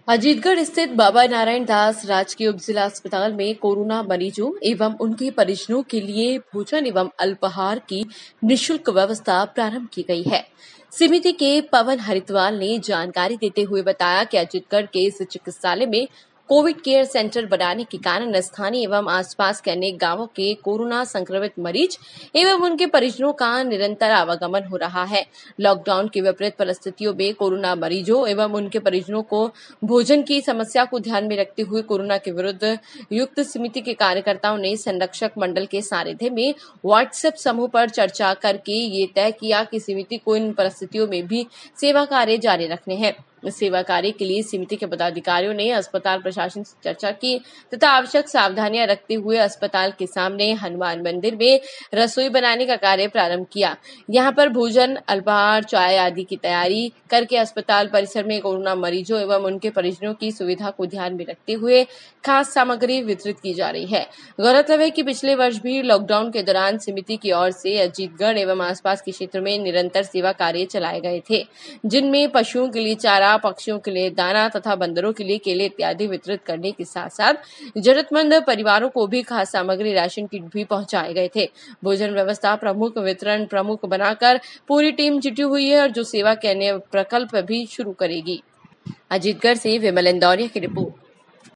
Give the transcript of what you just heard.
अजीतगढ़ स्थित बाबा नारायण दास राजकीय उप जिला अस्पताल में कोरोना मरीजों एवं उनके परिजनों के लिए भोजन एवं अल्पाहार की निःशुल्क व्यवस्था प्रारंभ की गई है। समिति के पवन हरिद्वाल ने जानकारी देते हुए बताया कि अजीतगढ़ के इस चिकित्सालय में कोविड केयर सेंटर बनाने के कारण स्थानीय एवं आसपास के अनेक गांवों के कोरोना संक्रमित मरीज एवं उनके परिजनों का निरंतर आवागमन हो रहा है। लॉकडाउन की विपरीत परिस्थितियों में कोरोना मरीजों एवं उनके परिजनों को भोजन की समस्या को ध्यान में रखते हुए कोरोना के विरुद्ध युक्त समिति के कार्यकर्ताओं ने संरक्षक मंडल के सानिध्य में व्हाट्सएप समूह पर चर्चा करके ये तय किया कि समिति को इन परिस्थितियों में भी सेवा कार्य जारी रखने हैं। इस सेवा कार्य के लिए समिति के पदाधिकारियों ने अस्पताल प्रशासन से चर्चा की तथा आवश्यक सावधानियां रखते हुए अस्पताल के सामने हनुमान मंदिर में रसोई बनाने का कार्य प्रारंभ किया। यहां पर भोजन, अल्पाहार, चाय आदि की तैयारी करके अस्पताल परिसर में कोरोना मरीजों एवं उनके परिजनों की सुविधा को ध्यान में रखते हुए खास सामग्री वितरित की जा रही है। गौरतलब है कि पिछले वर्ष भी लॉकडाउन के दौरान समिति की ओर से अजीतगढ़ एवं आसपास के क्षेत्र में निरंतर सेवा कार्य चलाए गए थे, जिनमें पशुओं के लिए चारा, पक्षियों के लिए दाना तथा बंदरों के लिए केले इत्यादि वितरित करने के साथ साथ जरूरतमंद परिवारों को भी खाद्य सामग्री, राशन किट भी पहुंचाए गए थे। भोजन व्यवस्था प्रमुख, वितरण प्रमुख बनाकर पूरी टीम जुटी हुई है और जो सेवा के अन्य प्रकल्प भी शुरू करेगी। अजीतगढ़ से विमल इंदौरिया की रिपोर्ट।